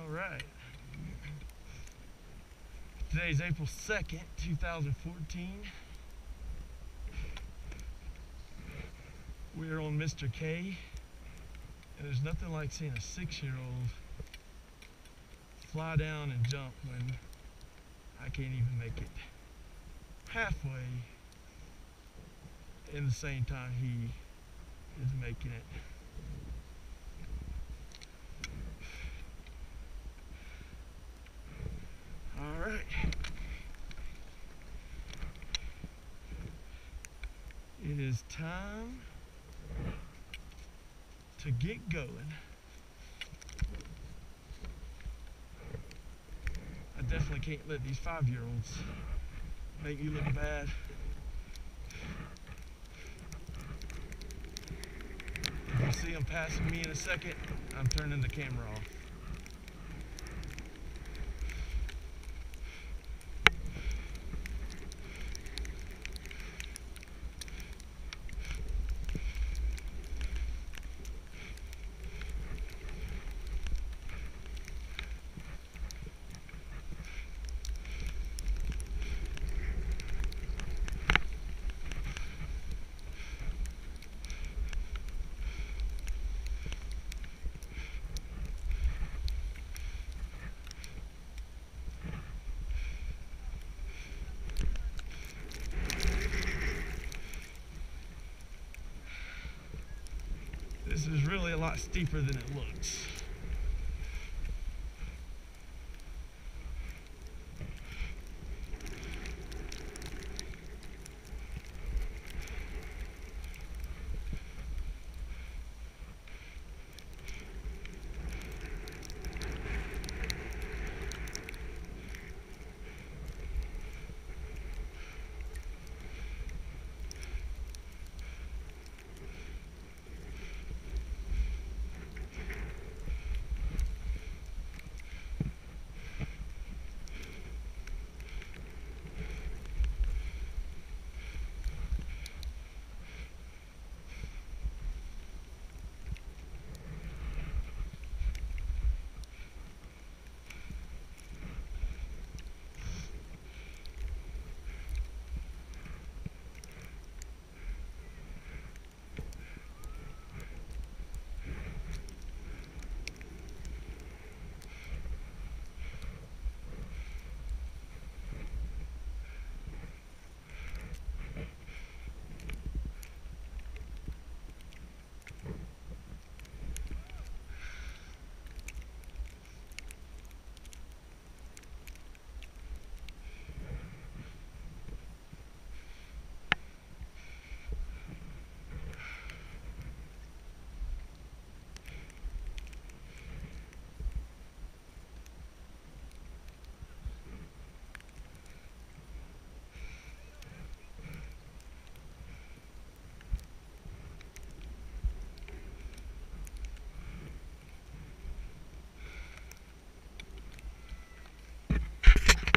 Alright. Today's April 2nd, 2014. We're on Mr. K, and there's nothing like seeing a 6-year-old fly down and jump when I can't even make it halfway in the same time he is making it. Alright. It is time to get going. I definitely can't let these 5-year-olds make me look bad. If you see them passing me in a second, I'm turning the camera off. This is really a lot steeper than it looks.